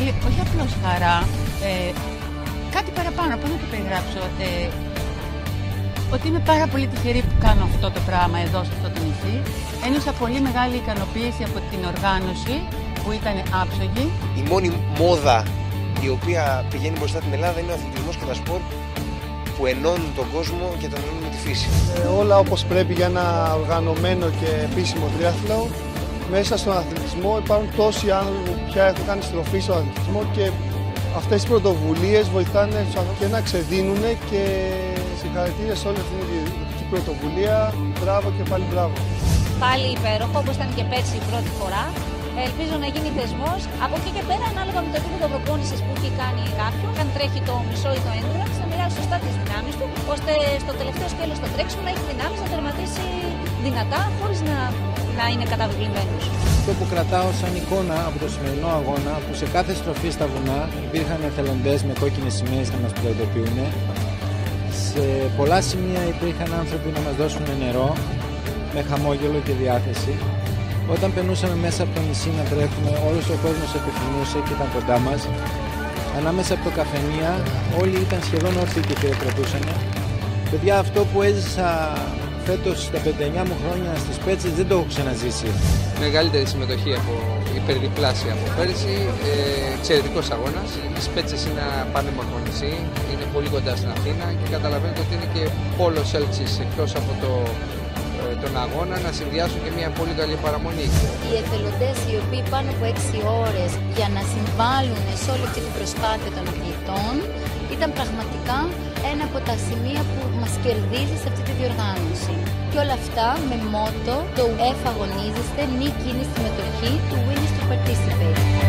μεγάλη, όχι απλώς χαρά, κάτι παραπάνω, πώς να το περιγράψω, ότι είμαι πάρα πολύ τυχερή που κάνω αυτό το πράγμα εδώ σε αυτό το νησί. Ένιωσα πολύ μεγάλη ικανοποίηση από την οργάνωση που ήταν άψογη. Η μόνη μόδα η οποία πηγαίνει μπροστά την Ελλάδα είναι ο αθλητισμός και τα σπορ που ενώνουν τον κόσμο και τον ενώνουν με τη φύση. Όλα όπως πρέπει για ένα οργανωμένο και επίσημο τριάθλο. Μέσα στον αθλητισμό υπάρχουν τόσοι άνθρωποι που πια έχουν κάνει στροφή στον αθλητισμό και αυτές οι πρωτοβουλίες βοηθάνε και να ξεδίνουν και συγχαρητήρια σε όλη αυτή την πρωτοβουλία. Μπράβο και πάλι μπράβο. Πάλι υπέροχο, όπως ήταν και πέρσι η πρώτη φορά. Ελπίζω να γίνει θεσμός. Από εκεί και πέρα, ανάλογα με το επίπεδο προπόνησης που έχει κάνει κάποιον, αν τρέχει το μισό ή το endurance, να μοιράσει σωστά τις δυνάμεις του, ώστε στο τελευταίο σκέλος στο τρέξιμο να έχει δυνάμεις να τερματίσει δυνατά, χωρίς να είναι καταβεβλημένος. Αυτό που κρατάω σαν εικόνα από το σημερινό αγώνα, που σε κάθε στροφή στα βουνά υπήρχαν εθελοντές με κόκκινες σημαίες να μας προειδοποιούν. Σε πολλά σημεία υπήρχαν άνθρωποι να μας δώσουν νερό, με χαμόγελο και διάθεση. Όταν περνούσαμε μέσα από το νησί να τρέχουμε, όλος ο κόσμος επιθυμούσε και ήταν κοντά μας. Ανάμεσα από το καφενεία όλοι ήταν σχεδόν όρθιοι και χειροκροτούσαν. Παιδιά, αυτό που έζησα φέτος στα 59 μου χρόνια στις Πέτσες δεν το έχω ξαναζήσει. Μεγαλύτερη συμμετοχή από υπερδιπλάσια από πέρσι, εξαιρετικός αγώνας. Οι Πέτσες είναι ένα πανέμορφο νησί, είναι πολύ κοντά στην Αθήνα και καταλαβαίνετε ότι είναι και πόλος έλξης εκτός από τον αγώνα να συνδυάσουν και μια πολύ καλή παραμονή. Οι εθελοντές οι οποίοι πάνω από 6 ώρες για να συμβάλλουν σε όλη αυτή την προσπάθεια των αθλητών ήταν πραγματικά ένα από τα σημεία που μας κερδίζει σε αυτή τη διοργάνωση. Και όλα αυτά με μότο το «Εφαγωνίζεστε, νίκη είναι η συμμετοχή» του «Win is to participate».